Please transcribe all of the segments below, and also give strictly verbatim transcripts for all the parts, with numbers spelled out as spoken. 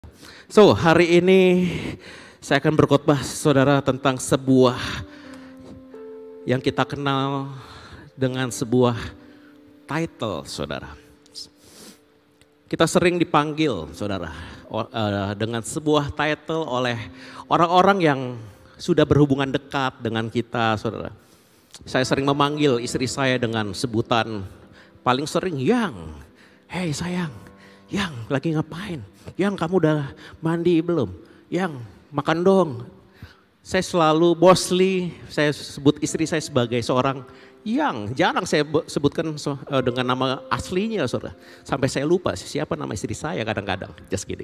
So, hari ini saya akan berkhotbah saudara tentang sebuah yang kita kenal dengan sebuah title saudara. Kita sering dipanggil saudara dengan sebuah title oleh orang-orang yang sudah berhubungan dekat dengan kita saudara. Saya sering memanggil istri saya dengan sebutan paling sering Yang. Hei sayang, Yang lagi ngapain? Yang kamu udah mandi belum? Yang makan dong. Saya selalu mostly saya sebut istri saya sebagai seorang Yang. Jarang saya sebutkan dengan nama aslinya saudara. Sampai saya lupa siapa nama istri saya kadang-kadang. Just kidding.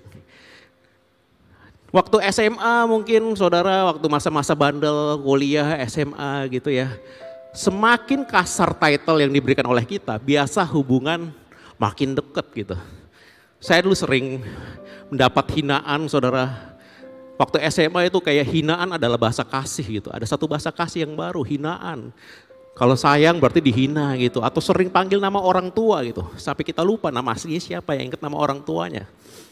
Waktu S M A mungkin saudara, waktu masa-masa bandel, kuliah, S M A gitu ya. Semakin kasar title yang diberikan oleh kita, biasa hubungan makin deket gitu. Saya dulu sering mendapat hinaan saudara. Waktu S M A itu kayak hinaan adalah bahasa kasih gitu. Ada satu bahasa kasih yang baru, hinaan. Kalau sayang berarti dihina gitu. Atau sering panggil nama orang tua gitu. Sampai kita lupa nama aslinya siapa, yang ingat nama orang tuanya.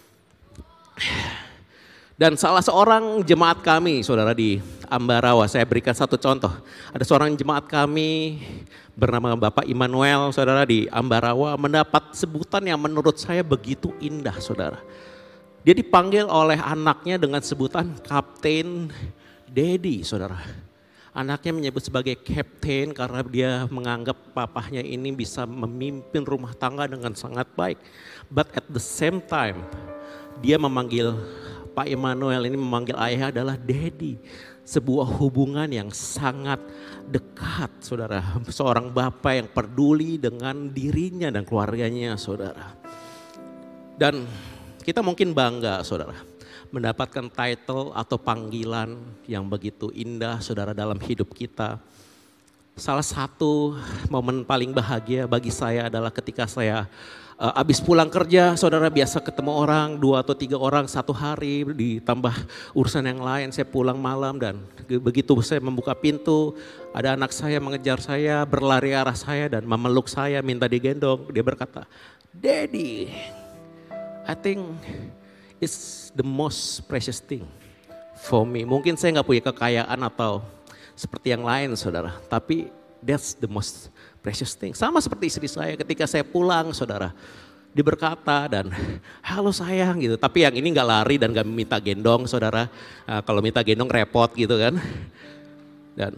Dan salah seorang jemaat kami saudara di Ambarawa, saya berikan satu contoh. Ada seorang jemaat kami bernama Bapak Immanuel saudara di Ambarawa mendapat sebutan yang menurut saya begitu indah saudara. Dia dipanggil oleh anaknya dengan sebutan Kapten Dedi saudara. Anaknya menyebut sebagai Kapten karena dia menganggap papahnya ini bisa memimpin rumah tangga dengan sangat baik. But at the same time dia memanggil Pak Immanuel ini memanggil ayah adalah Dedi. Sebuah hubungan yang sangat dekat saudara. Seorang bapak yang peduli dengan dirinya dan keluarganya saudara. Dan kita mungkin bangga saudara mendapatkan title atau panggilan yang begitu indah saudara dalam hidup kita. Salah satu momen paling bahagia bagi saya adalah ketika saya uh, habis pulang kerja, saudara biasa ketemu orang, dua atau tiga orang satu hari ditambah urusan yang lain. Saya pulang malam dan begitu saya membuka pintu, ada anak saya mengejar saya, berlari arah saya dan memeluk saya, minta digendong. Dia berkata, "Daddy, I think it's the most precious thing for me." Mungkin saya nggak punya kekayaan atau seperti yang lain saudara, tapi that's the most precious thing. Sama seperti istri saya ketika saya pulang saudara, dia berkata dan halo sayang gitu. Tapi yang ini nggak lari dan nggak minta gendong saudara. Nah, kalau minta gendong repot gitu kan. Dan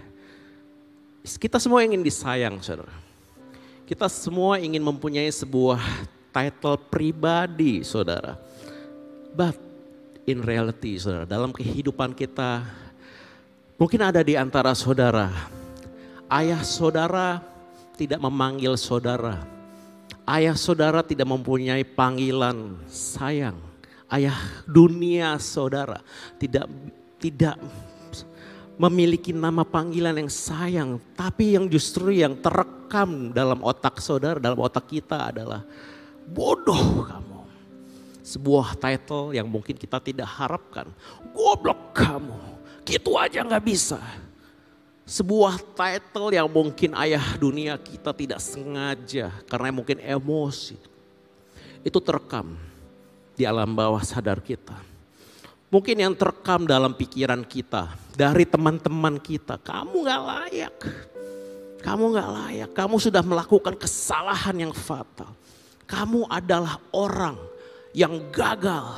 kita semua ingin disayang saudara. Kita semua ingin mempunyai sebuah title pribadi saudara. But in reality saudara, dalam kehidupan kita mungkin ada di antara saudara, ayah saudara tidak memanggil saudara. Ayah saudara tidak mempunyai panggilan sayang. Ayah dunia saudara tidak tidak memiliki nama panggilan yang sayang. Tapi yang justru yang terekam dalam otak saudara, dalam otak kita adalah bodoh kamu. Sebuah title yang mungkin kita tidak harapkan. Goblok kamu. Gitu aja gak bisa. Sebuah title yang mungkin ayah dunia kita tidak sengaja karena mungkin emosi. Itu terekam di alam bawah sadar kita. Mungkin yang terekam dalam pikiran kita dari teman-teman kita. Kamu gak layak. Kamu gak layak. Kamu sudah melakukan kesalahan yang fatal. Kamu adalah orang yang gagal.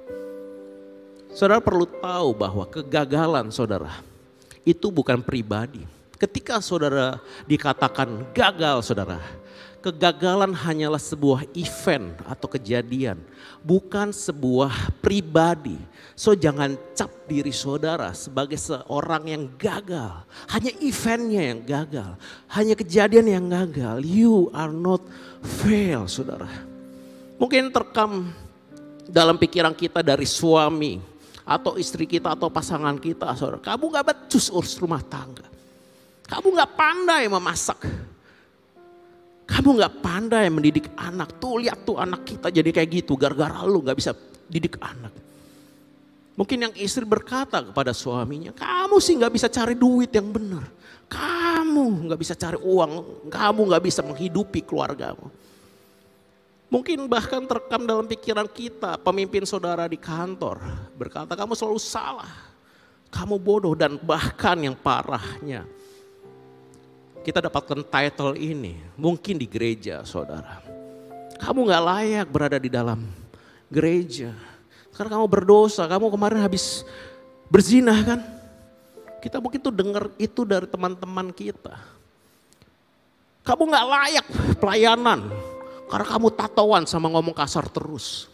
Saudara perlu tahu bahwa kegagalan saudara itu bukan pribadi. Ketika saudara dikatakan gagal saudara, kegagalan hanyalah sebuah event atau kejadian, bukan sebuah pribadi. So jangan cap diri saudara sebagai seorang yang gagal. Hanya eventnya yang gagal, hanya kejadian yang gagal. You are not fail saudara. Mungkin terekam dalam pikiran kita dari suami atau istri kita atau pasangan kita saudara. Kamu gak becus urus rumah tangga. Kamu gak pandai memasak. Kamu gak pandai mendidik anak. Tuh lihat tuh anak kita jadi kayak gitu. Gara-gara lu gak bisa didik anak. Mungkin yang istri berkata kepada suaminya, kamu sih gak bisa cari duit yang benar. Kamu gak bisa cari uang. Kamu gak bisa menghidupi keluargamu. Mungkin bahkan terekam dalam pikiran kita, pemimpin saudara di kantor berkata kamu selalu salah, kamu bodoh, dan bahkan yang parahnya kita dapatkan title ini mungkin di gereja saudara. Kamu gak layak berada di dalam gereja karena kamu berdosa, kamu kemarin habis berzina kan. Kita mungkin tuh dengar itu dari teman-teman kita. Kamu gak layak pelayanan karena kamu tatoan sama ngomong kasar terus.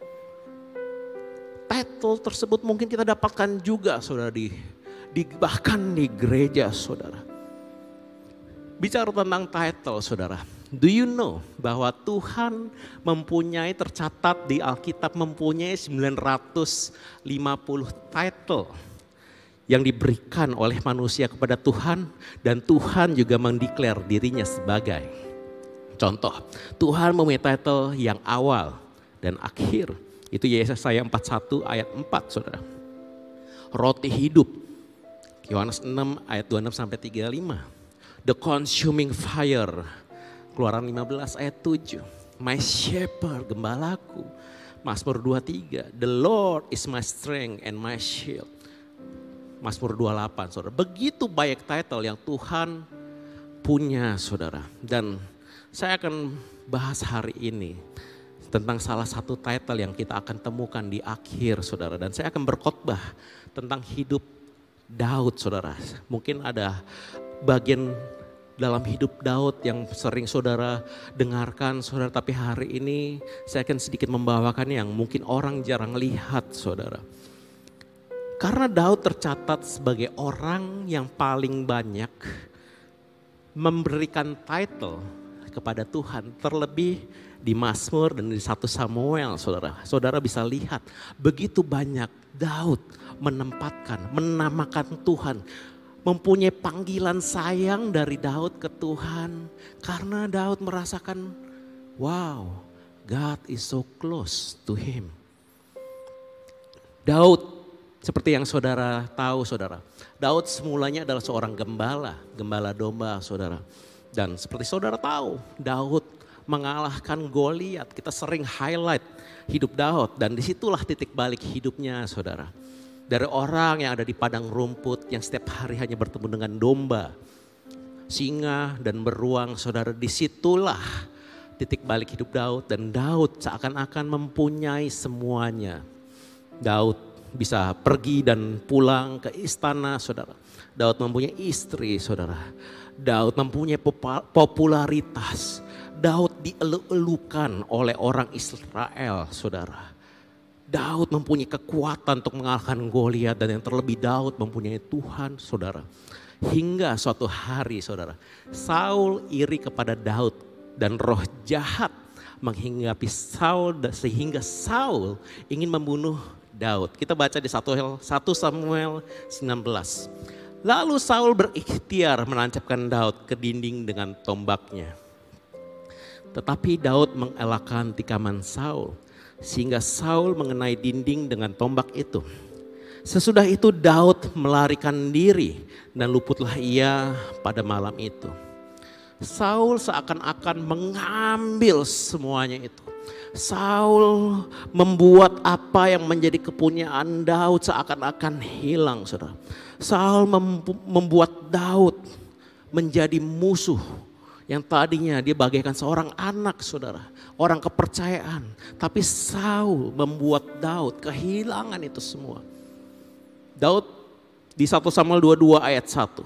Title tersebut mungkin kita dapatkan juga saudara di, di bahkan di gereja saudara. Bicara tentang title saudara. Do you know bahwa Tuhan mempunyai, tercatat di Alkitab mempunyai sembilan ratus lima puluh title yang diberikan oleh manusia kepada Tuhan, dan Tuhan juga mendeklar dirinya sebagai. Contoh, Tuhan mempunyai title yang awal dan akhir. Itu Yesaya empat puluh satu ayat empat saudara. Roti hidup, Yohanes enam ayat dua puluh enam sampai tiga puluh lima. The consuming fire, Keluaran lima belas ayat tujuh. My shepherd, gembalaku, Mazmur dua puluh tiga. The Lord is my strength and my shield, Mazmur dua puluh delapan saudara. Begitu banyak title yang Tuhan punya saudara. Dan saya akan bahas hari ini tentang salah satu title yang kita akan temukan di akhir saudara. Dan saya akan berkhotbah tentang hidup Daud saudara. Mungkin ada bagian dalam hidup Daud yang sering saudara dengarkan saudara. Tapi hari ini saya akan sedikit membawakan yang mungkin orang jarang lihat saudara. Karena Daud tercatat sebagai orang yang paling banyak memberikan title kepada Tuhan, terlebih di Mazmur dan di satu Samuel saudara. Saudara bisa lihat begitu banyak Daud menempatkan, menamakan Tuhan. Mempunyai panggilan sayang dari Daud ke Tuhan. Karena Daud merasakan, wow, God is so close to him. Daud, seperti yang saudara tahu saudara. Daud semulanya adalah seorang gembala, gembala domba saudara. Dan seperti saudara tahu, Daud mengalahkan Goliat. Kita sering highlight hidup Daud, dan disitulah titik balik hidupnya saudara. Dari orang yang ada di padang rumput yang setiap hari hanya bertemu dengan domba, singa dan beruang saudara. Disitulah titik balik hidup Daud, dan Daud seakan-akan mempunyai semuanya. Daud bisa pergi dan pulang ke istana saudara. Daud mempunyai istri saudara. Daud mempunyai popularitas. Daud dielu-elukan oleh orang Israel saudara. Daud mempunyai kekuatan untuk mengalahkan Goliat, dan yang terlebih Daud mempunyai Tuhan saudara. Hingga suatu hari saudara, Saul iri kepada Daud dan roh jahat menghinggapi Saul sehingga Saul ingin membunuh Daud. Kita baca di satu Samuel sembilan belas. Lalu Saul berikhtiar menancapkan Daud ke dinding dengan tombaknya. Tetapi Daud mengelakkan tikaman Saul, sehingga Saul mengenai dinding dengan tombak itu. Sesudah itu Daud melarikan diri dan luputlah ia pada malam itu. Saul seakan-akan mengambil semuanya itu. Saul membuat apa yang menjadi kepunyaan Daud seakan-akan hilang saudara. Saul membuat Daud menjadi musuh yang tadinya dia bagaikan seorang anak saudara. Orang kepercayaan. Tapi Saul membuat Daud kehilangan itu semua. Daud di satu Samuel dua puluh dua ayat satu.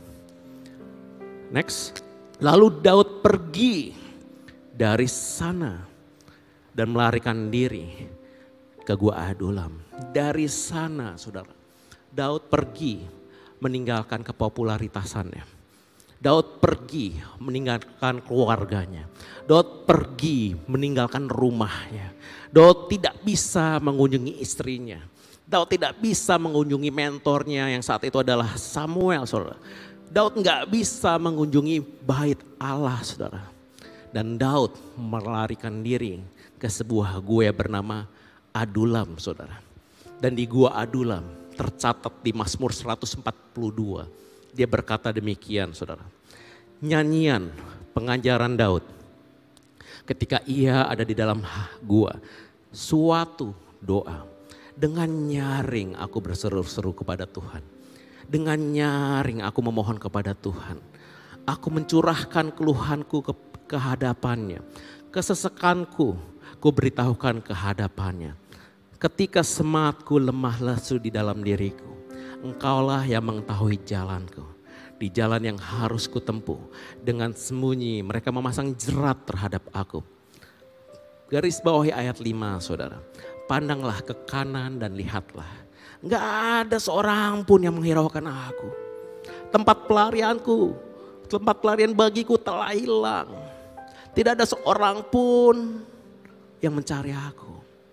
Next. Lalu Daud pergi dari sana dan melarikan diri ke Gua Adulam. Dari sana saudara, Daud pergi meninggalkan kepopularitasannya. Daud pergi meninggalkan keluarganya. Daud pergi meninggalkan rumahnya. Daud tidak bisa mengunjungi istrinya. Daud tidak bisa mengunjungi mentornya yang saat itu adalah Samuel saudara. Daud nggak bisa mengunjungi bait Allah saudara. Dan Daud melarikan diri ke sebuah gua bernama Adulam saudara. Dan di gua Adulam tercatat di Mazmur seratus empat puluh dua. Dia berkata demikian saudara. Nyanyian pengajaran Daud. ketika ia ada di dalam gua, suatu doa. Dengan nyaring aku berseru-seru kepada Tuhan. Dengan nyaring aku memohon kepada Tuhan. Aku mencurahkan keluhanku ke, ke hadapannya. Kesesakanku ku beritahukan ke hadapannya. Ketika sematku lemah lesu di dalam diriku, Engkaulah yang mengetahui jalanku. Di jalan yang harus kutempuh, dengan sembunyi mereka memasang jerat terhadap aku. Garis bawahi ayat lima, saudara. Pandanglah ke kanan dan lihatlah. Gak ada seorang pun yang menghiraukan aku. Tempat pelarianku, tempat pelarian bagiku telah hilang. Tidak ada seorang pun yang mencari aku.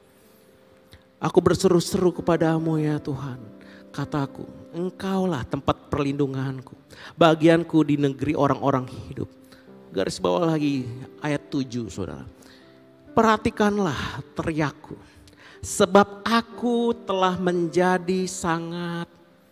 Aku berseru-seru kepadamu ya Tuhan. Kataku, Engkaulah tempat perlindunganku. Bagianku di negeri orang-orang hidup. Garis bawah lagi ayat tujuh, saudara. Perhatikanlah teriakku. Sebab aku telah menjadi sangat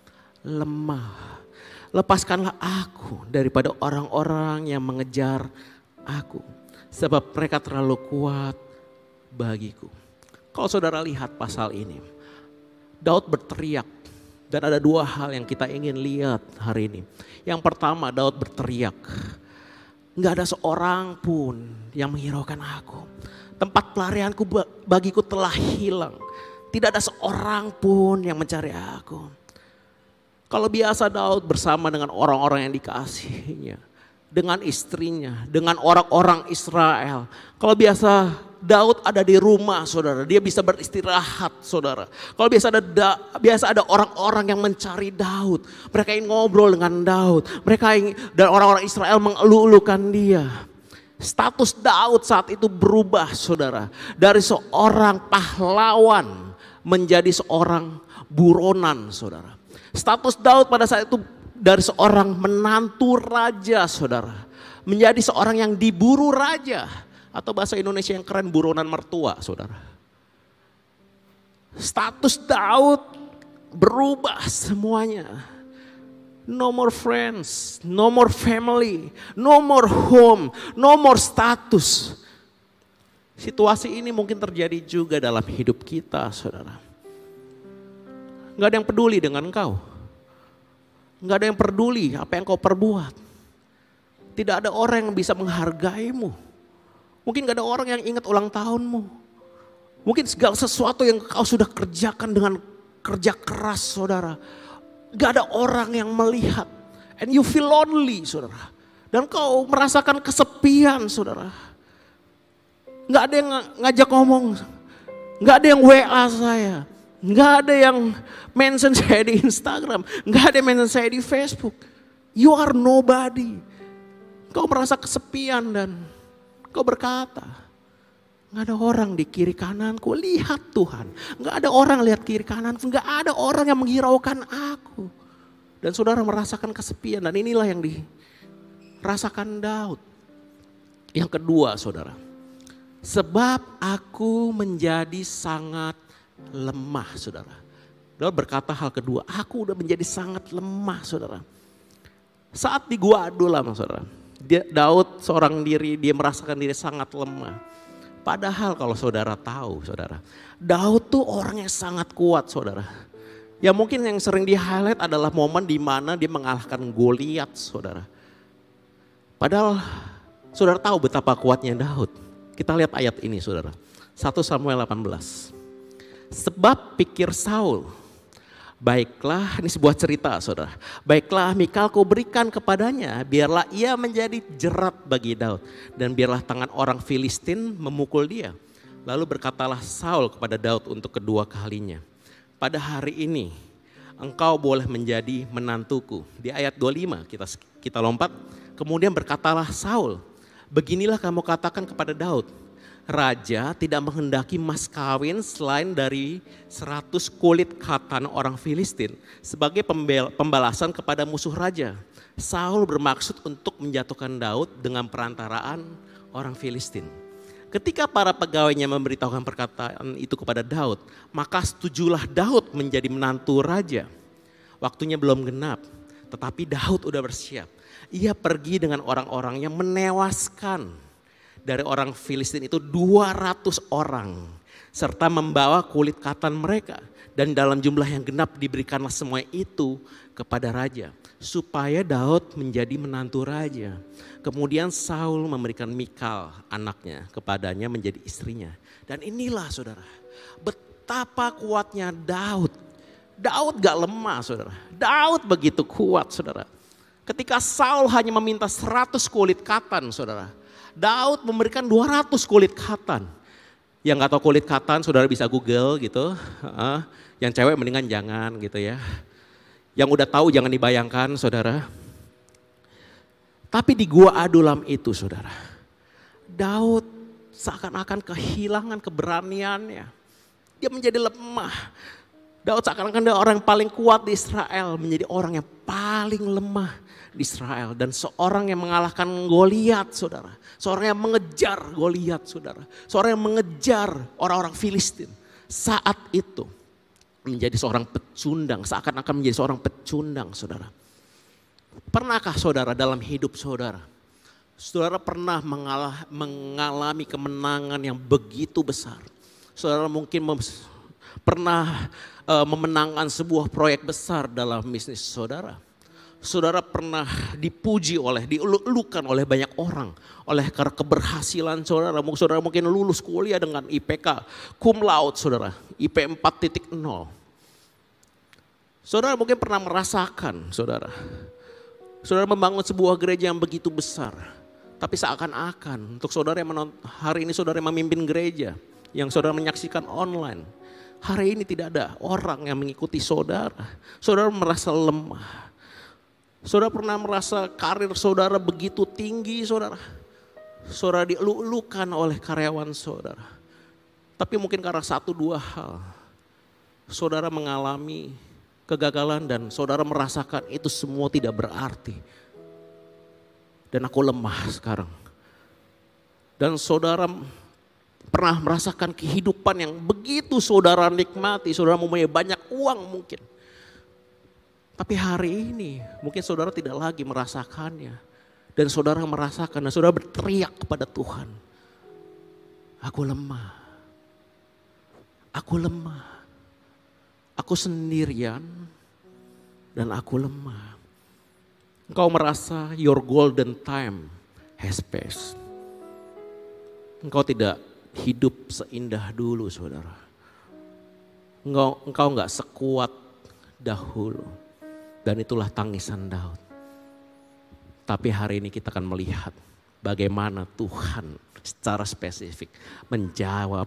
lemah. Lepaskanlah aku daripada orang-orang yang mengejar aku. Sebab mereka terlalu kuat bagiku. Kalau saudara lihat pasal ini, Daud berteriak. Dan ada dua hal yang kita ingin lihat hari ini. Yang pertama, Daud berteriak. Gak ada seorang pun yang menghiraukan aku. Tempat pelarianku bagiku telah hilang. Tidak ada seorang pun yang mencari aku. Kalau biasa Daud bersama dengan orang-orang yang dikasihinya. Dengan istrinya, dengan orang-orang Israel. Kalau biasa Daud ada di rumah, saudara, dia bisa beristirahat, saudara. Kalau biasa ada biasa ada orang-orang yang mencari Daud, mereka ingin ngobrol dengan Daud, mereka ingin, dan orang-orang Israel mengeluh-elukan dia. Status Daud saat itu berubah, saudara, dari seorang pahlawan menjadi seorang buronan, saudara. Status Daud pada saat itu dari seorang menantu raja, saudara, menjadi seorang yang diburu raja. Atau bahasa Indonesia yang keren, buronan mertua, saudara. Status Daud berubah semuanya. No more friends, no more family, no more home, no more status. Situasi ini mungkin terjadi juga dalam hidup kita, saudara. Gak ada yang peduli dengan engkau. Gak ada yang peduli apa yang kau perbuat. Tidak ada orang yang bisa menghargaimu. Mungkin gak ada orang yang ingat ulang tahunmu. Mungkin segala sesuatu yang kau sudah kerjakan dengan kerja keras, saudara. Gak ada orang yang melihat. And you feel lonely, saudara. Dan kau merasakan kesepian, saudara. Gak ada yang ngajak ngomong. Gak ada yang W A saya. Gak ada yang mention saya di Instagram. Gak ada yang mention saya di Facebook. You are nobody. Kau merasa kesepian dan kau berkata, gak ada orang di kiri kananku, lihat Tuhan. Gak ada orang lihat kiri kananku, gak ada orang yang menghiraukan aku. Dan saudara merasakan kesepian, dan inilah yang dirasakan Daud. Yang kedua, saudara, sebab aku menjadi sangat lemah, saudara. Daud berkata hal kedua, aku udah menjadi sangat lemah, saudara. Saat di gua Adulam, saudara. Dia, Daud seorang diri, dia merasakan diri sangat lemah. Padahal kalau saudara tahu, saudara, Daud tuh orang yang sangat kuat, saudara. Ya mungkin yang sering di highlight adalah momen di mana dia mengalahkan Goliat, saudara. Padahal saudara tahu betapa kuatnya Daud. Kita lihat ayat ini, saudara. satu Samuel delapan belas. Sebab pikir Saul, baiklah, ini sebuah cerita, saudara. Baiklah Mikal kau berikan kepadanya, biarlah ia menjadi jerat bagi Daud. Dan biarlah tangan orang Filistin memukul dia. Lalu berkatalah Saul kepada Daud untuk kedua kalinya. Pada hari ini engkau boleh menjadi menantuku. Di ayat dua puluh lima kita, kita lompat. Kemudian berkatalah Saul, beginilah kamu katakan kepada Daud. Raja tidak menghendaki mas kawin selain dari seratus kulit katan orang Filistin sebagai pembalasan kepada musuh raja. Saul bermaksud untuk menjatuhkan Daud dengan perantaraan orang Filistin. Ketika para pegawainya memberitahukan perkataan itu kepada Daud, maka setujulah Daud menjadi menantu raja. Waktunya belum genap, tetapi Daud udah bersiap. Ia pergi dengan orang-orang yang menewaskan dari orang Filistin itu dua ratus orang. Serta membawa kulit katan mereka. Dan dalam jumlah yang genap diberikanlah semua itu kepada raja. Supaya Daud menjadi menantu raja. Kemudian Saul memberikan Mikal anaknya kepadanya menjadi istrinya. Dan inilah saudara, betapa kuatnya Daud. Daud gak lemah saudara. Daud begitu kuat saudara. Ketika Saul hanya meminta seratus kulit katan saudara. Daud memberikan dua ratus kulit katan. Yang gak tahu kulit katan saudara bisa google gitu. Yang cewek mendingan jangan gitu ya. Yang udah tahu jangan dibayangkan saudara. Tapi di gua Adulam itu saudara. Daud seakan-akan kehilangan keberaniannya. Dia menjadi lemah. Daud seakan-akan dia orang yang paling kuat di Israel. Menjadi orang yang paling lemah di Israel. Dan seorang yang mengalahkan Goliat saudara. Seorang yang mengejar Goliat saudara. Seorang yang mengejar orang-orang Filistin. Saat itu menjadi seorang pecundang. Seakan-akan menjadi seorang pecundang saudara. Pernahkah saudara dalam hidup saudara? Saudara pernah mengalah, mengalami kemenangan yang begitu besar. Saudara mungkin mem- pernah uh, memenangkan sebuah proyek besar dalam bisnis saudara. Saudara pernah dipuji oleh, dieluk-elukan oleh banyak orang. Oleh karena keberhasilan saudara. Saudara mungkin lulus kuliah dengan I P K cum laude saudara. I P empat titik nol. Saudara mungkin pernah merasakan saudara. Saudara membangun sebuah gereja yang begitu besar. Tapi seakan-akan untuk saudara yang menonton, hari ini saudara yang memimpin gereja. Yang saudara menyaksikan online. Hari ini tidak ada orang yang mengikuti saudara. Saudara merasa lemah. Saudara pernah merasa karir saudara begitu tinggi saudara. Saudara dieluk-elukan oleh karyawan saudara. Tapi mungkin karena satu dua hal. Saudara mengalami kegagalan dan saudara merasakan itu semua tidak berarti. Dan aku lemah sekarang. Dan saudara pernah merasakan kehidupan yang begitu saudara nikmati. Saudara mempunyai banyak uang mungkin. Tapi hari ini mungkin saudara tidak lagi merasakannya. Dan saudara merasakan dan saudara berteriak kepada Tuhan. Aku lemah. Aku lemah. Aku sendirian dan aku lemah. Engkau merasa your golden time has passed. Engkau tidak hidup seindah dulu saudara. Engkau, engkau gak sekuat dahulu. Dan itulah tangisan Daud. Tapi hari ini kita akan melihat bagaimana Tuhan secara spesifik menjawab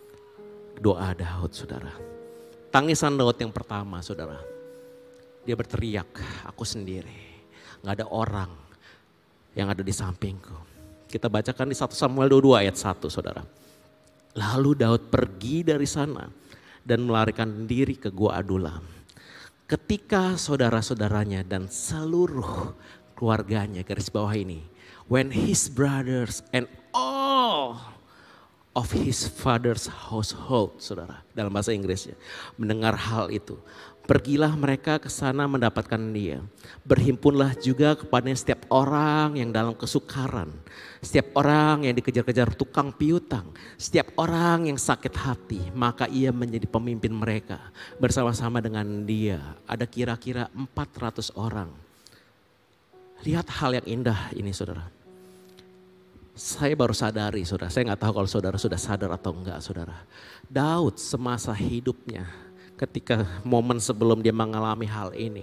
doa Daud saudara. Tangisan Daud yang pertama saudara. Dia berteriak, aku sendiri. Gak ada orang yang ada di sampingku. Kita bacakan di satu Samuel dua puluh dua ayat satu saudara. Lalu Daud pergi dari sana dan melarikan diri ke Gua Adulam. Ketika saudara-saudaranya dan seluruh keluarganya, garis bawah ini. When his brothers and all of his father's household, saudara, dalam bahasa Inggrisnya, mendengar hal itu, pergilah mereka ke sana mendapatkan dia. Berhimpunlah juga kepadanya setiap orang yang dalam kesukaran, setiap orang yang dikejar-kejar tukang piutang, setiap orang yang sakit hati, maka ia menjadi pemimpin mereka. Bersama-sama dengan dia ada kira-kira empat ratus orang. Lihat hal yang indah ini saudara. Saya baru sadari saudara, saya gak tahu kalau saudara sudah sadar atau enggak saudara. Daud semasa hidupnya ketika momen sebelum dia mengalami hal ini.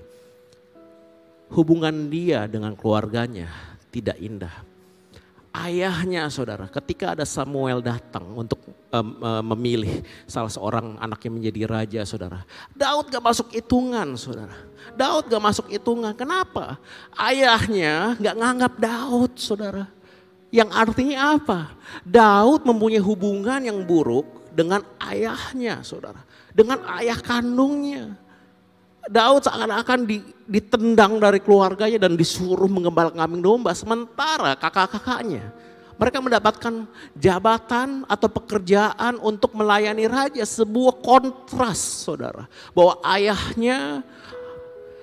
Hubungan dia dengan keluarganya tidak indah. Ayahnya saudara ketika ada Samuel datang untuk um, um, memilih salah seorang anaknya menjadi raja saudara. Daud gak masuk hitungan saudara. Daud gak masuk hitungan, kenapa? Ayahnya gak nganggap Daud saudara. Yang artinya apa? Daud mempunyai hubungan yang buruk dengan ayahnya saudara. Dengan ayah kandungnya. Daud seakan-akan ditendang dari keluarganya dan disuruh menggembala kambing domba. Sementara kakak-kakaknya mereka mendapatkan jabatan atau pekerjaan untuk melayani raja. Sebuah kontras saudara. Bahwa ayahnya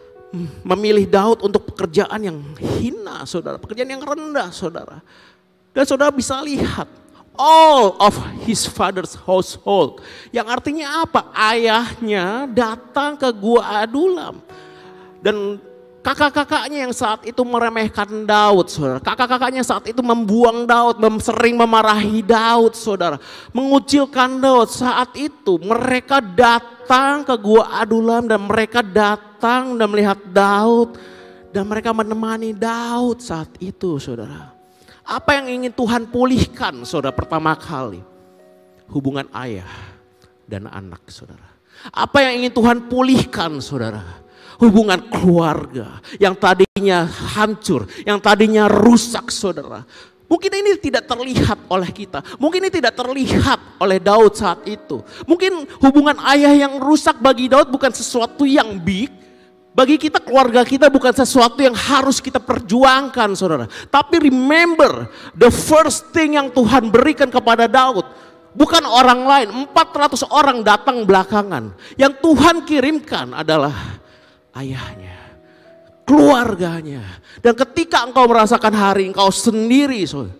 memilih Daud untuk pekerjaan yang hina saudara. Pekerjaan yang rendah saudara. Dan saudara bisa lihat, all of his father's household. Yang artinya apa? Ayahnya datang ke gua Adulam. Dan kakak-kakaknya yang saat itu meremehkan Daud, saudara. Kakak-kakaknya saat itu membuang Daud, sering memarahi Daud, saudara. Mengucilkan Daud. Saat itu mereka datang ke gua Adulam dan mereka datang dan melihat Daud. Dan mereka menemani Daud saat itu, saudara. Apa yang ingin Tuhan pulihkan, saudara, pertama kali? Hubungan ayah dan anak, saudara. Apa yang ingin Tuhan pulihkan, saudara? Hubungan keluarga yang tadinya hancur, yang tadinya rusak, saudara. Mungkin ini tidak terlihat oleh kita. Mungkin ini tidak terlihat oleh Daud saat itu. Mungkin hubungan ayah yang rusak bagi Daud bukan sesuatu yang big. Bagi kita, keluarga kita bukan sesuatu yang harus kita perjuangkan, saudara. Tapi remember, the first thing yang Tuhan berikan kepada Daud, bukan orang lain, empat ratus orang datang belakangan. Yang Tuhan kirimkan adalah ayahnya, keluarganya. Dan ketika engkau merasakan hari engkau sendiri, saudara,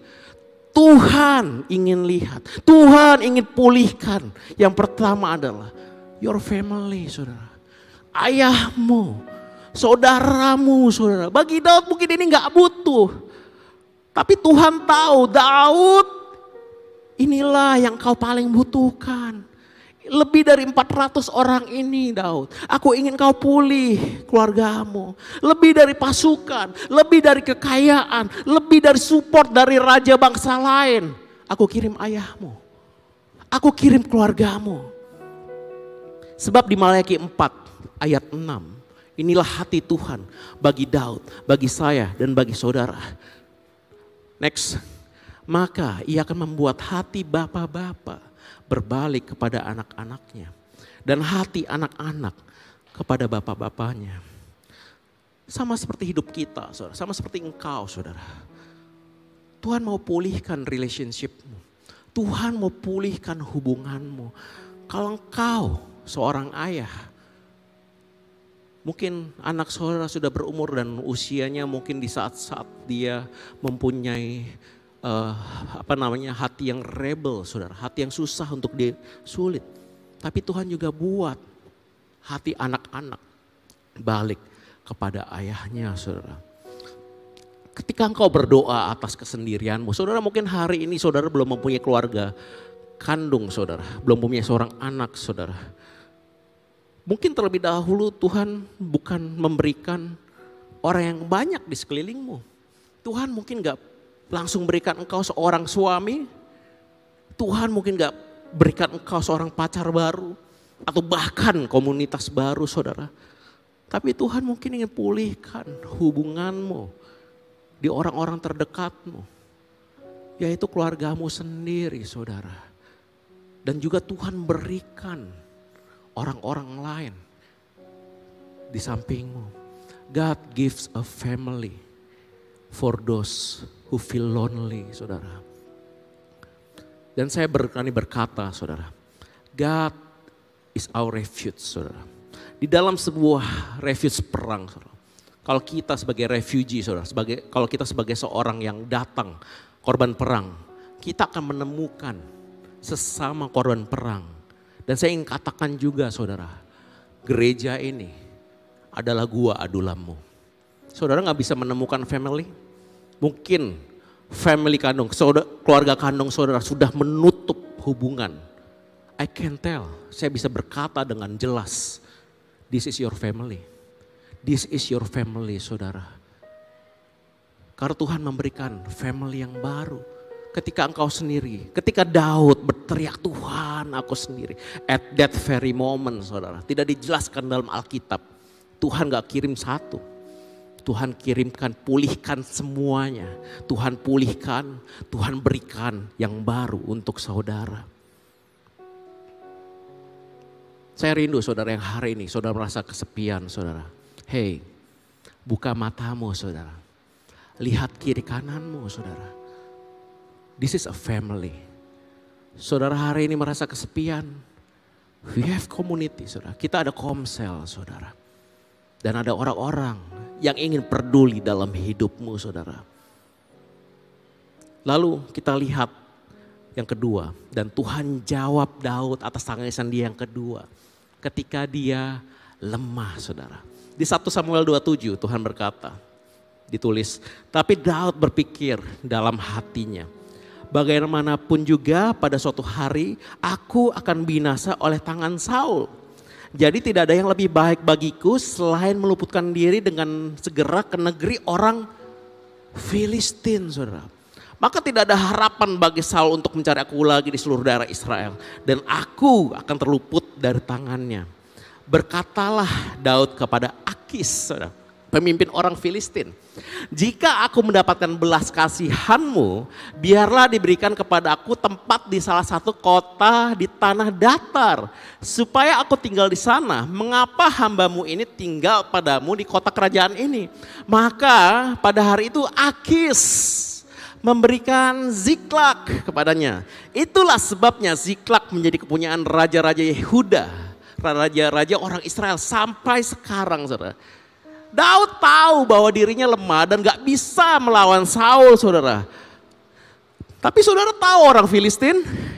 Tuhan ingin lihat, Tuhan ingin pulihkan. Yang pertama adalah your family, saudara. Ayahmu, saudaramu, saudara. Bagi Daud mungkin ini gak butuh. Tapi Tuhan tahu, Daud, inilah yang kau paling butuhkan. Lebih dari empat ratus orang ini, Daud. Aku ingin kau pulih keluargamu. Lebih dari pasukan, lebih dari kekayaan, lebih dari support dari raja bangsa lain. Aku kirim ayahmu. Aku kirim keluargamu. Sebab di Maleakhi empat ayat enam, inilah hati Tuhan bagi Daud, bagi saya dan bagi saudara. Next. Maka ia akan membuat hati bapak-bapak berbalik kepada anak-anaknya. Dan hati anak-anak kepada bapak-bapaknya. Sama seperti hidup kita, saudara. Sama seperti engkau, saudara. Tuhan mau pulihkan relationship-mu. Tuhan mau pulihkan hubunganmu. Kalau engkau seorang ayah, mungkin anak saudara sudah berumur dan usianya mungkin di saat-saat dia mempunyai Uh, apa namanya hati yang rebel, saudara, hati yang susah untuk disulit. Tapi Tuhan juga buat hati anak-anak balik kepada ayahnya, saudara. Ketika engkau berdoa atas kesendirianmu, saudara, mungkin hari ini saudara belum mempunyai keluarga kandung, saudara, belum mempunyai seorang anak, saudara. Mungkin terlebih dahulu Tuhan bukan memberikan orang yang banyak di sekelilingmu. Tuhan mungkin gak langsung berikan engkau seorang suami. Tuhan mungkin gak berikan engkau seorang pacar baru. Atau bahkan komunitas baru, saudara. Tapi Tuhan mungkin ingin pulihkan hubunganmu di orang-orang terdekatmu. Yaitu keluargamu sendiri, saudara. Dan juga Tuhan berikan orang-orang lain di sampingmu. God gives a family for those who feel lonely, saudara. Dan saya berani berkata, saudara, God is our refuge, saudara. Di dalam sebuah refuge perang, saudara. Kalau kita sebagai refugee, saudara, sebagai kalau kita sebagai seorang yang datang korban perang, kita akan menemukan sesama korban perang. Dan saya ingin katakan juga, saudara, gereja ini adalah gua Adulammu. Saudara gak bisa menemukan family? Mungkin family kandung, saudara, keluarga kandung saudara sudah menutup hubungan. I can tell, saya bisa berkata dengan jelas, this is your family. This is your family, saudara. Karena Tuhan memberikan family yang baru. Ketika engkau sendiri, ketika Daud berteriak, Tuhan aku sendiri. At that very moment, saudara, tidak dijelaskan dalam Alkitab. Tuhan gak kirim satu. Tuhan kirimkan, pulihkan semuanya. Tuhan pulihkan, Tuhan berikan yang baru untuk saudara. Saya rindu saudara yang hari ini, saudara merasa kesepian, saudara. Hey, buka matamu, saudara. Lihat kiri kananmu, saudara. This is a family. Saudara hari ini merasa kesepian. We have community, saudara. Kita ada komsel, saudara. Dan ada orang-orang yang ingin peduli dalam hidupmu, saudara. Lalu kita lihat yang kedua, dan Tuhan jawab Daud atas tangisan dia yang kedua. Ketika dia lemah, saudara. Di satu Samuel dua puluh tujuh Tuhan berkata, ditulis, tapi Daud berpikir dalam hatinya, bagaimanapun juga pada suatu hari aku akan binasa oleh tangan Saul. Jadi tidak ada yang lebih baik bagiku selain meluputkan diri dengan segera ke negeri orang Filistin, saudara. Maka tidak ada harapan bagi Saul untuk mencari aku lagi di seluruh daerah Israel. Dan aku akan terluput dari tangannya. Berkatalah Daud kepada Akis, saudara, pemimpin orang Filistin. Jika aku mendapatkan belas kasihanmu, biarlah diberikan kepada aku tempat di salah satu kota di tanah datar, supaya aku tinggal di sana. Mengapa hambamu ini tinggal padamu di kota kerajaan ini? Maka pada hari itu Akis memberikan Ziklag kepadanya. Itulah sebabnya Ziklag menjadi kepunyaan raja-raja Yehuda, raja-raja orang Israel sampai sekarang, saudara. Daud tahu bahwa dirinya lemah dan gak bisa melawan Saul, saudara. Tapi saudara tahu orang Filistin?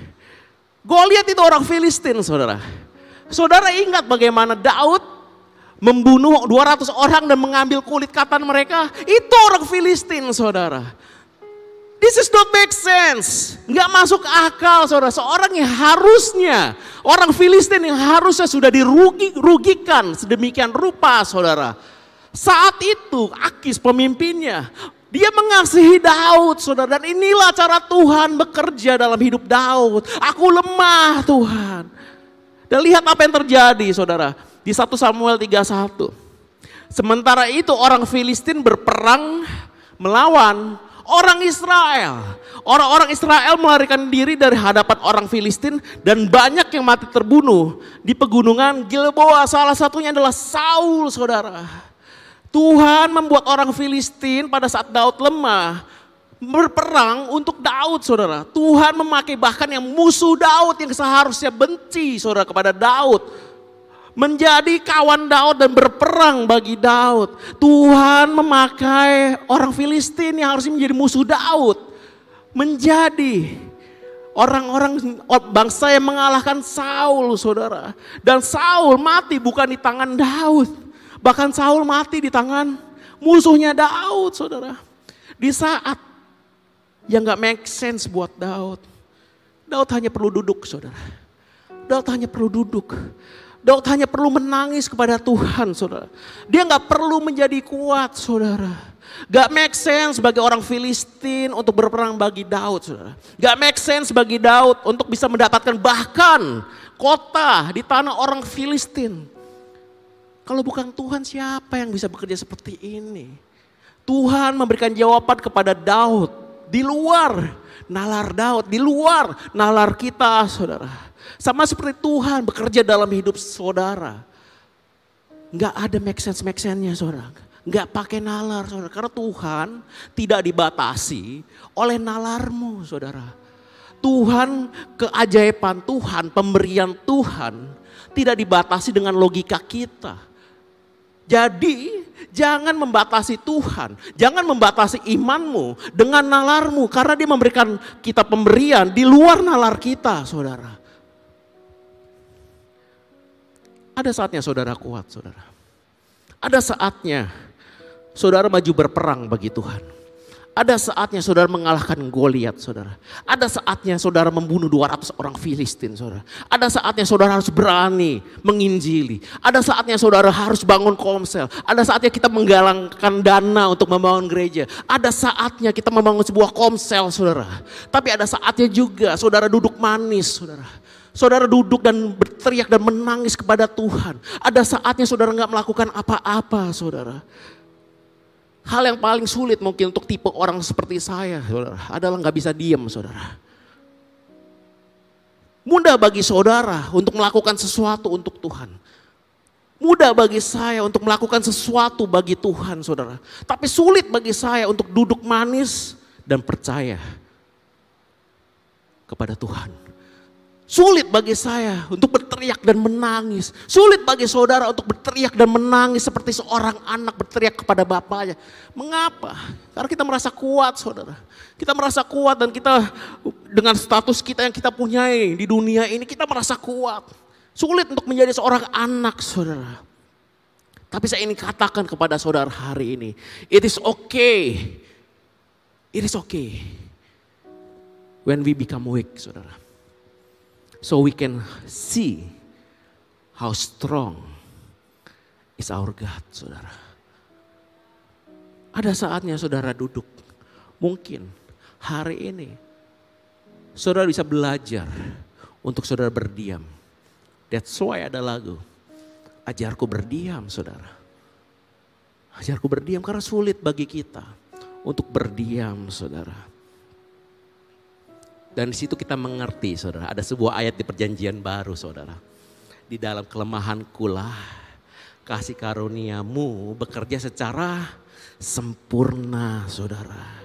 Goliat itu orang Filistin, saudara. Saudara ingat bagaimana Daud membunuh dua ratus orang dan mengambil kulit katan mereka? Itu orang Filistin, saudara. This is not make sense. Gak masuk akal, saudara. Seorang yang harusnya, orang Filistin yang harusnya sudah dirugikan sedemikian rupa, saudara. Saat itu Akis pemimpinnya, dia mengasihi Daud, saudara. Dan inilah cara Tuhan bekerja dalam hidup Daud. Aku lemah, Tuhan. Dan lihat apa yang terjadi, saudara. Di satu Samuel tiga puluh satu. Sementara itu orang Filistin berperang melawan orang Israel. Orang-orang Israel melarikan diri dari hadapan orang Filistin dan banyak yang mati terbunuh di pegunungan Gilboa. Salah satunya adalah Saul, saudara. Tuhan membuat orang Filistin pada saat Daud lemah berperang untuk Daud, saudara. Tuhan memakai bahkan yang musuh Daud yang seharusnya benci, saudara, kepada Daud, menjadi kawan Daud dan berperang bagi Daud. Tuhan memakai orang Filistin yang harusnya menjadi musuh Daud menjadi orang-orang bangsa yang mengalahkan Saul, saudara. Dan Saul mati bukan di tangan Daud. Bahkan Saul mati di tangan musuhnya Daud, saudara. Di saat yang gak make sense buat Daud. Daud hanya perlu duduk, saudara. Daud hanya perlu duduk. Daud hanya perlu menangis kepada Tuhan, saudara. Dia gak perlu menjadi kuat, saudara. Gak make sense bagi orang Filistin untuk berperang bagi Daud, saudara. Gak make sense bagi Daud untuk bisa mendapatkan bahkan kota di tanah orang Filistin. Kalau bukan Tuhan, siapa yang bisa bekerja seperti ini? Tuhan memberikan jawaban kepada Daud di luar nalar Daud, di luar nalar kita, saudara. Sama seperti Tuhan bekerja dalam hidup saudara. Enggak ada make sense make sense-nya, saudara. Enggak pakai nalar, saudara. Karena Tuhan tidak dibatasi oleh nalarmu, saudara. Tuhan, keajaiban Tuhan, pemberian Tuhan tidak dibatasi dengan logika kita. Jadi jangan membatasi Tuhan, jangan membatasi imanmu dengan nalarmu, karena Dia memberikan kita pemberian di luar nalar kita, saudara. Ada saatnya saudara kuat, saudara. Ada saatnya saudara maju berperang bagi Tuhan. Ada saatnya saudara mengalahkan Goliat, saudara. Ada saatnya saudara membunuh dua ratus orang Filistin, saudara. Ada saatnya saudara harus berani menginjili. Ada saatnya saudara harus bangun komsel. Ada saatnya kita menggalangkan dana untuk membangun gereja. Ada saatnya kita membangun sebuah komsel, saudara. Tapi ada saatnya juga saudara duduk manis, saudara. Saudara duduk dan berteriak dan menangis kepada Tuhan. Ada saatnya saudara nggak melakukan apa-apa, saudara. Hal yang paling sulit mungkin untuk tipe orang seperti saya, saudara, adalah nggak bisa diam, saudara. Mudah bagi saudara untuk melakukan sesuatu untuk Tuhan. Mudah bagi saya untuk melakukan sesuatu bagi Tuhan, saudara. Tapi sulit bagi saya untuk duduk manis dan percaya kepada Tuhan. Sulit bagi saya untuk berteriak dan menangis. Sulit bagi saudara untuk berteriak dan menangis seperti seorang anak berteriak kepada bapaknya. Mengapa? Karena kita merasa kuat, saudara. Kita merasa kuat dan kita dengan status kita yang kita punyai di dunia ini, kita merasa kuat. Sulit untuk menjadi seorang anak, saudara. Tapi saya ingin katakan kepada saudara hari ini, it is okay. It is okay when we become weak, saudara. So we can see how strong is our God, saudara. Ada saatnya saudara duduk, mungkin hari ini saudara bisa belajar untuk saudara berdiam. That's why ada lagu, ajarku berdiam, saudara. Ajarku berdiam karena sulit bagi kita untuk berdiam, saudara. Dan di situ kita mengerti, saudara, ada sebuah ayat di perjanjian baru, saudara. Di dalam kelemahanku lah kasih karuniamu bekerja secara sempurna, saudara.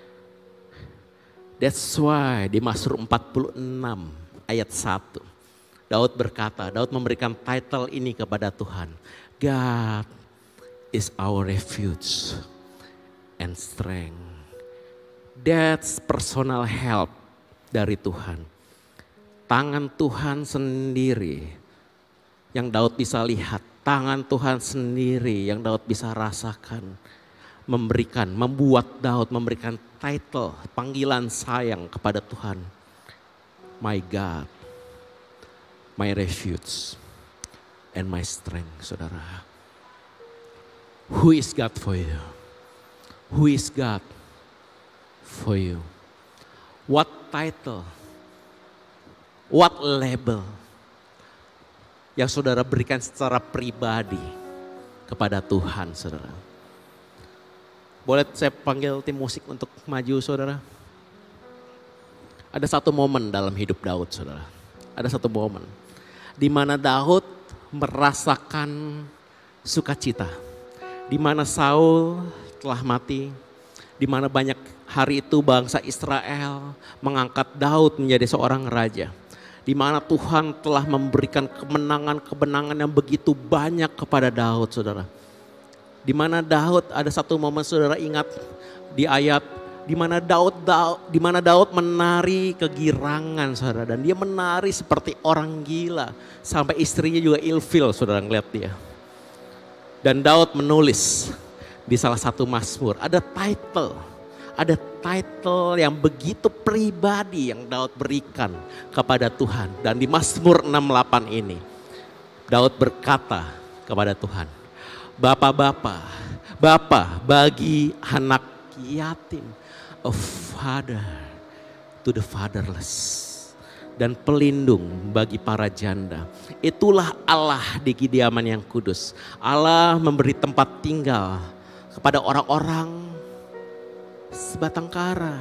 That's why di Mazmur empat puluh enam ayat satu. Daud berkata, Daud memberikan title ini kepada Tuhan. God is our refuge and strength. That's personal help dari Tuhan. Tangan Tuhan sendiri yang Daud bisa lihat. Tangan Tuhan sendiri yang Daud bisa rasakan. Memberikan, membuat Daud memberikan title, panggilan sayang kepada Tuhan. My God, my refuge and my strength, saudara. Who is God for you? Who is God for you? What title, what label yang saudara berikan secara pribadi kepada Tuhan, saudara. Boleh saya panggil tim musik untuk maju, saudara. Ada satu momen dalam hidup Daud, saudara. Ada satu momen di mana Daud merasakan sukacita, di mana Saul telah mati, di mana banyak hari itu bangsa Israel mengangkat Daud menjadi seorang raja. Di mana Tuhan telah memberikan kemenangan-kemenangan yang begitu banyak kepada Daud, saudara. Di mana Daud, ada satu momen saudara ingat di ayat di mana Daud, Daud di mana Daud menari kegirangan, saudara, dan dia menari seperti orang gila sampai istrinya juga ilfil, saudara, ngeliat dia. Dan Daud menulis di salah satu mazmur ada title, ada title yang begitu pribadi yang Daud berikan kepada Tuhan. Dan di Mazmur enam puluh delapan ini Daud berkata kepada Tuhan, Bapa-bapa, Bapa bagi anak yatim, a father to the fatherless, dan pelindung bagi para janda. Itulah Allah di kediaman yang kudus. Allah memberi tempat tinggal kepada orang-orang sebatang kara.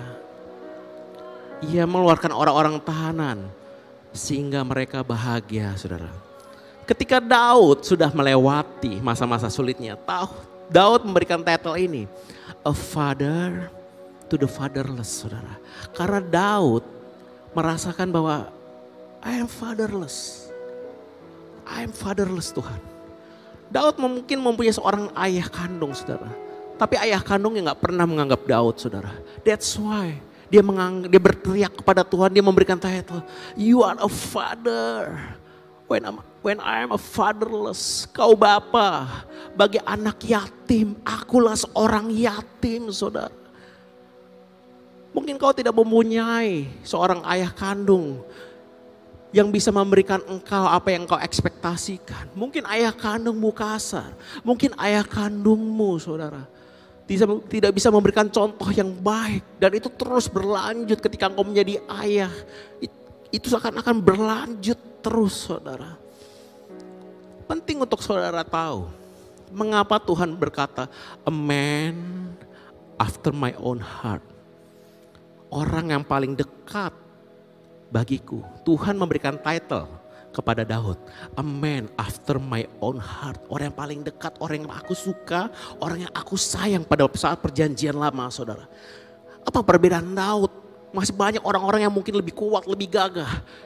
Ia mengeluarkan orang-orang tahanan sehingga mereka bahagia, saudara. Ketika Daud sudah melewati masa-masa sulitnya, Daud memberikan title ini, a father to the fatherless, saudara. Karena Daud merasakan bahwa I am fatherless. I am fatherless, Tuhan. Daud mungkin mempunyai seorang ayah kandung, saudara. Tapi ayah kandungnya gak pernah menganggap Daud, saudara. That's why dia, mengang, dia berteriak kepada Tuhan, dia memberikan title, you are a father. When, I'm, when I am a fatherless, kau bapa bagi anak yatim, akulah seorang yatim, saudara. Mungkin kau tidak mempunyai seorang ayah kandung yang bisa memberikan engkau apa yang kau ekspektasikan. Mungkin ayah kandungmu kasar, mungkin ayah kandungmu, saudara, tidak bisa memberikan contoh yang baik. Dan itu terus berlanjut ketika engkau menjadi ayah. Itu seakan-akan berlanjut terus, saudara. Penting untuk saudara tahu mengapa Tuhan berkata, a man after my own heart. Orang yang paling dekat bagiku. Tuhan memberikan title kepada Daud, a man after my own heart. Orang yang paling dekat, orang yang aku suka, orang yang aku sayang pada saat perjanjian lama, saudara. Apa perbedaan Daud? Masih banyak orang-orang yang mungkin lebih kuat, lebih gagah.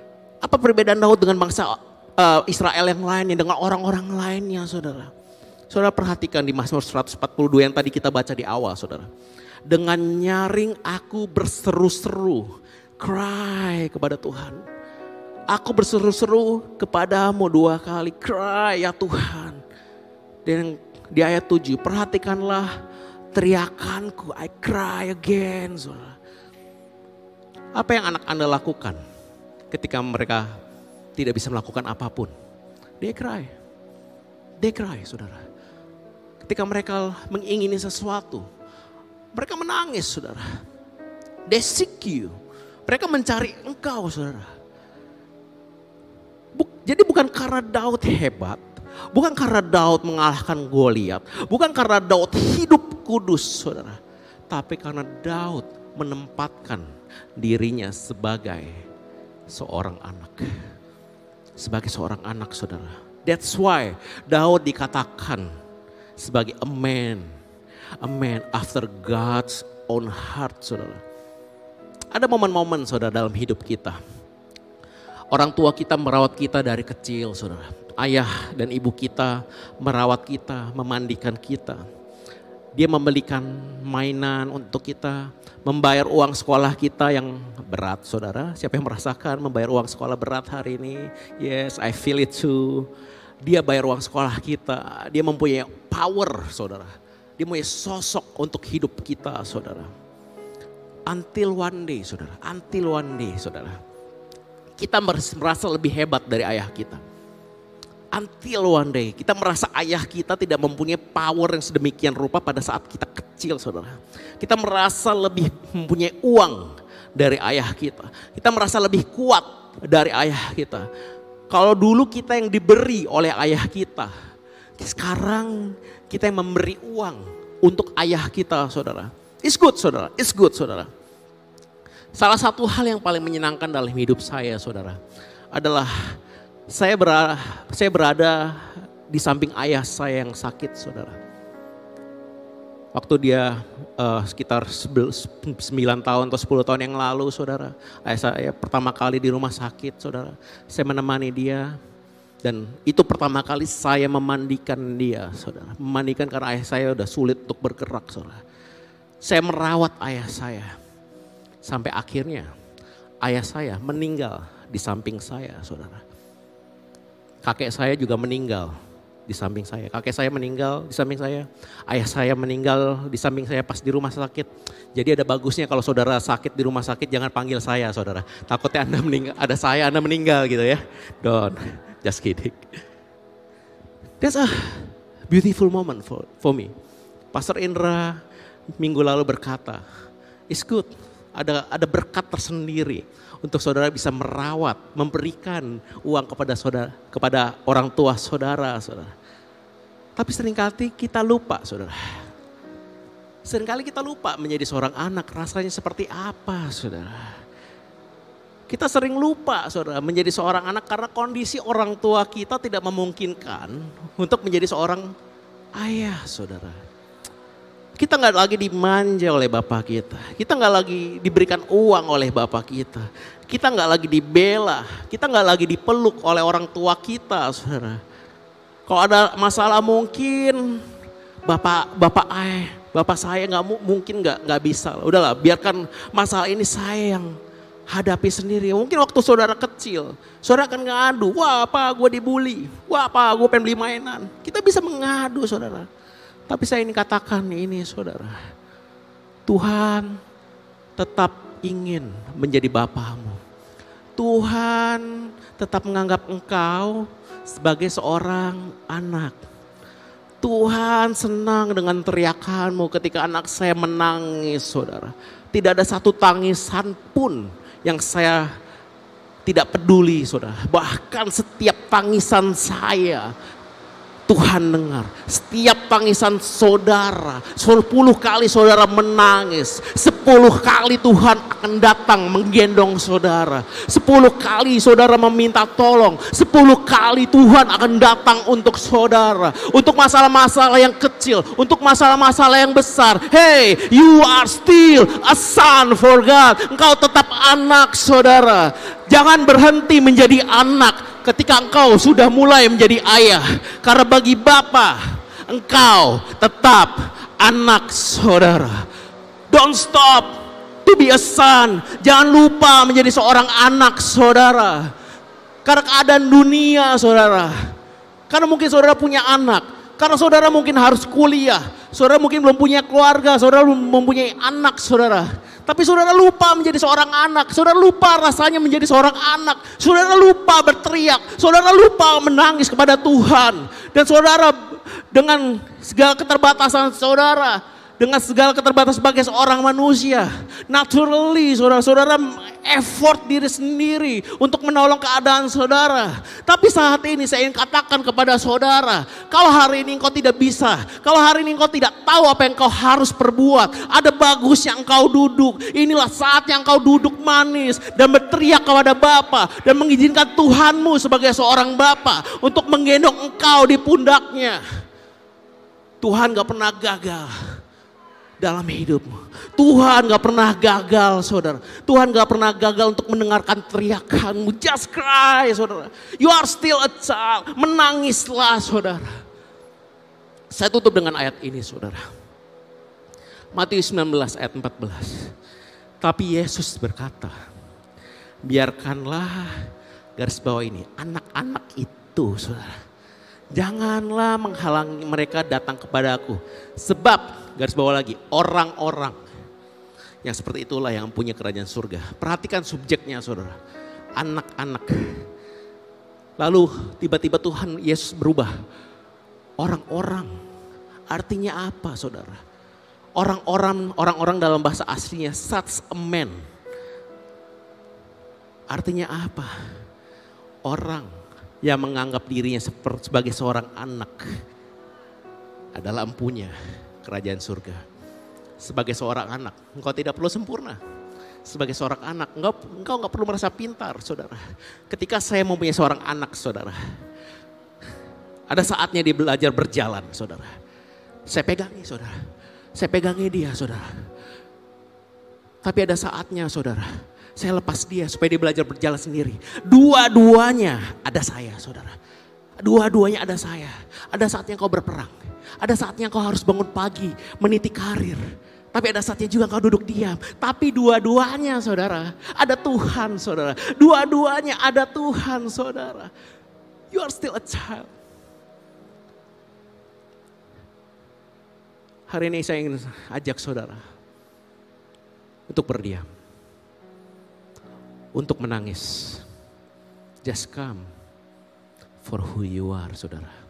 Apa perbedaan Daud dengan bangsa uh, Israel yang lainnya, dengan orang-orang lainnya saudara? Saudara perhatikan di Mazmur seratus empat puluh dua yang tadi kita baca di awal saudara. Dengan nyaring aku berseru-seru, cry kepada Tuhan. Aku berseru-seru kepadamu dua kali, cry ya Tuhan. Dan di ayat tujuh, perhatikanlah teriakanku, I cry again. Saudara. Apa yang anak Anda lakukan ketika mereka tidak bisa melakukan apapun? They cry, they cry saudara. Ketika mereka mengingini sesuatu, mereka menangis saudara. They seek you. Mereka mencari engkau saudara. Buk, jadi bukan karena Daud hebat. Bukan karena Daud mengalahkan Goliat. Bukan karena Daud hidup kudus saudara. Tapi karena Daud menempatkan dirinya sebagai seorang anak. Sebagai seorang anak saudara. That's why Daud dikatakan sebagai a man. A man after God's own heart saudara. Ada momen-momen saudara dalam hidup kita. Orang tua kita merawat kita dari kecil saudara. Ayah dan ibu kita merawat kita, memandikan kita. Dia membelikan mainan untuk kita, membayar uang sekolah kita yang berat saudara. Siapa yang merasakan membayar uang sekolah berat hari ini? Yes, I feel it too. Dia bayar uang sekolah kita, dia mempunyai power saudara. Dia mempunyai sosok untuk hidup kita saudara. Until one day saudara, until one day saudara. Kita merasa lebih hebat dari ayah kita. Until one day kita merasa ayah kita tidak mempunyai power yang sedemikian rupa pada saat kita kecil saudara. Kita merasa lebih mempunyai uang dari ayah kita. Kita merasa lebih kuat dari ayah kita. Kalau dulu kita yang diberi oleh ayah kita. Sekarang kita yang memberi uang untuk ayah kita saudara. It's good saudara, it's good saudara. Salah satu hal yang paling menyenangkan dalam hidup saya saudara adalah Saya berada, saya berada di samping ayah saya yang sakit saudara. Waktu dia uh, sekitar sembilan tahun atau sepuluh tahun yang lalu saudara. Ayah saya pertama kali di rumah sakit saudara. Saya menemani dia dan itu pertama kali saya memandikan dia saudara. Memandikan karena ayah saya udah sulit untuk bergerak saudara. Saya merawat ayah saya. Sampai akhirnya ayah saya meninggal di samping saya saudara. Kakek saya juga meninggal di samping saya. Kakek saya meninggal di samping saya. Ayah saya meninggal di samping saya pas di rumah sakit. Jadi ada bagusnya kalau saudara sakit di rumah sakit jangan panggil saya saudara. Takutnya Anda meninggal, ada saya Anda meninggal gitu ya. Don't, just kidding. That's a beautiful moment for, for me. Pastor Indra minggu lalu berkata, it's good. Ada ada berkat tersendiri untuk saudara bisa merawat, memberikan uang kepada saudara, kepada orang tua saudara, saudara. Tapi seringkali kita lupa, saudara. Seringkali kita lupa menjadi seorang anak rasanya seperti apa, saudara. Kita sering lupa, saudara, menjadi seorang anak karena kondisi orang tua kita tidak memungkinkan untuk menjadi seorang ayah, saudara. Kita nggak lagi dimanja oleh Bapak kita. Kita nggak lagi diberikan uang oleh Bapak kita. Kita nggak lagi dibela. Kita nggak lagi dipeluk oleh orang tua kita, saudara. Kalau ada masalah mungkin Bapak, Bapak ayah, Bapak saya nggak mungkin nggak nggak bisa. Udahlah, biarkan masalah ini saya yang hadapi sendiri. Mungkin waktu saudara kecil, saudara akan ngadu. Wah, apa gue dibully. Wah, apa gue pengen beli mainan. Kita bisa mengadu, saudara. Tapi saya ingin katakan ini saudara, Tuhan tetap ingin menjadi Bapamu. Tuhan tetap menganggap engkau sebagai seorang anak. Tuhan senang dengan teriakanmu ketika anak saya menangis saudara. Tidak ada satu tangisan pun yang saya tidak peduli saudara. Bahkan setiap tangisan saya, Tuhan dengar setiap tangisan saudara. Sepuluh kali saudara menangis, sepuluh kali Tuhan akan datang menggendong saudara. Sepuluh kali saudara meminta tolong, sepuluh kali Tuhan akan datang untuk saudara. Untuk masalah-masalah yang kecil, untuk masalah-masalah yang besar. Hey, you are still a son for God. Engkau tetap anak saudara. Jangan berhenti menjadi anak ketika engkau sudah mulai menjadi ayah. Karena bagi Bapa, engkau tetap anak saudara. Don't stop to be a son. Jangan lupa menjadi seorang anak saudara. Karena keadaan dunia saudara. Karena mungkin saudara punya anak. Karena saudara mungkin harus kuliah. Saudara mungkin belum punya keluarga. Saudara belum mempunyai anak saudara. Tapi saudara lupa menjadi seorang anak. Saudara lupa rasanya menjadi seorang anak. Saudara lupa berteriak. Saudara lupa menangis kepada Tuhan. Dan saudara dengan segala keterbatasan saudara, dengan segala keterbatasan sebagai seorang manusia, naturally saudara-saudara effort diri sendiri untuk menolong keadaan saudara. Tapi saat ini saya ingin katakan kepada saudara, kalau hari ini engkau tidak bisa, kalau hari ini engkau tidak tahu apa yang engkau harus perbuat, ada bagusnya engkau duduk. Inilah saatnya engkau duduk manis dan berteriak kepada Bapa dan mengizinkan Tuhanmu sebagai seorang Bapa untuk menggendong engkau di pundaknya. Tuhan gak pernah gagal dalam hidupmu. Tuhan gak pernah gagal saudara. Tuhan gak pernah gagal untuk mendengarkan teriakanmu. Just cry saudara. You are still a child. Menangislah saudara. Saya tutup dengan ayat ini saudara. Matius sembilan belas ayat empat belas. Tapi Yesus berkata, biarkanlah, garis bawah ini, anak-anak itu saudara. Janganlah menghalangi mereka datang kepadaku. Sebab, garis bawah lagi, orang-orang yang seperti itulah yang punya kerajaan surga. Perhatikan subjeknya saudara. Anak-anak. Lalu tiba-tiba Tuhan Yesus berubah. Orang-orang. Artinya apa saudara? Orang-orang, orang-orang dalam bahasa aslinya such a man. Artinya apa? Orang yang menganggap dirinya sebagai seorang anak adalah empunya kerajaan surga. Sebagai seorang anak, engkau tidak perlu sempurna. Sebagai seorang anak, engkau, engkau gak perlu merasa pintar saudara. Ketika saya mempunyai seorang anak saudara, ada saatnya dia belajar berjalan saudara. Saya pegangi saudara, saya pegangi dia saudara. Tapi ada saatnya saudara, saya lepas dia supaya dia belajar berjalan sendiri. Dua-duanya ada saya saudara. Dua-duanya ada saya. Ada saatnya kau berperang. Ada saatnya kau harus bangun pagi meniti karir. Tapi ada saatnya juga kau duduk diam. Tapi dua-duanya saudara, ada Tuhan saudara. Dua-duanya ada Tuhan saudara. You are still a child. Hari ini saya ingin ajak saudara untuk berdiam. Untuk menangis. Just come for who you are saudara.